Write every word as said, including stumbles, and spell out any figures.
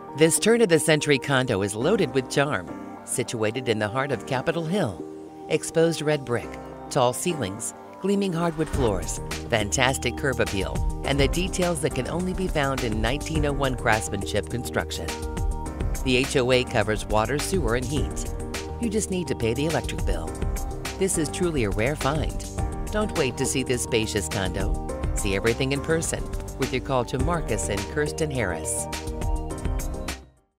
This turn-of-the-century condo is loaded with charm. Situated in the heart of Capitol Hill. Exposed red brick, tall ceilings, gleaming hardwood floors, fantastic curb appeal, and the details that can only be found in nineteen oh one craftsmanship construction. The H O A covers water, sewer, and heat. You just need to pay the electric bill. This is truly a rare find. Don't wait to see this spacious condo. See everything in person with your call to Marcus and Kirsten Harris.